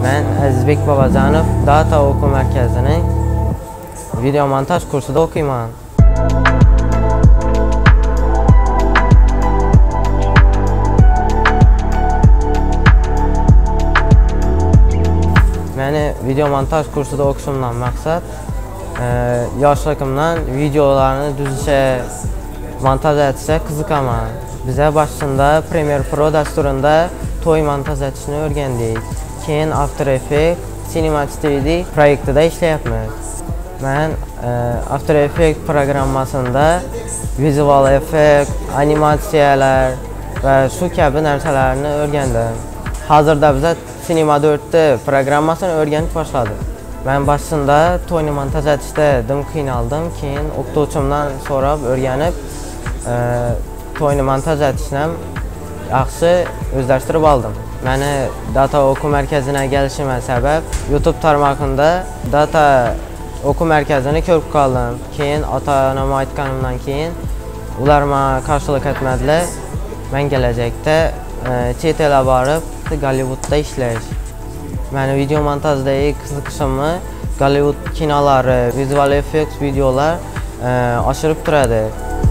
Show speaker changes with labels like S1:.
S1: Ben Azizbek Babacanov Data O'quv markazining video montaj kursida o'qiyman. Meni video montaj kursida o'qishimdan maqsad yoshligimdan videolarni tuzishga, montaj etishga qiziqaman. Bize başında Premiere Pro dasturunda to'y montaj etishni o'rgandik. Keyin After Effects, Cinematic 3D proyektida ishlayapmiz. Men After Effects programmasında visual effect, animatsiyalar va shu kabi narsalarni o'rgandim. Hozirda biz Cinema 4 programmasini o'rganib boshladik. Ben başında to'yni montaj etishda dim qiynaldim, keyin o'qituvchimdan so'rab o'rganib to'yni montaj etishni yaxshi o'zlashtirib oldim. Meni Data O'quv markazine gelishime sebep YouTube tarmog'ida Data O'quv markazini ko'rib qoldim. Keyin ota-onam aytganimdan keyin ular menga qarshilik etmadilar. Men kelajakda chet elga borib Gollywoodda ishlash. Meni video montajdagi qiziqishimni Gollywood kinolari, visual effects videolar oshirib turadi.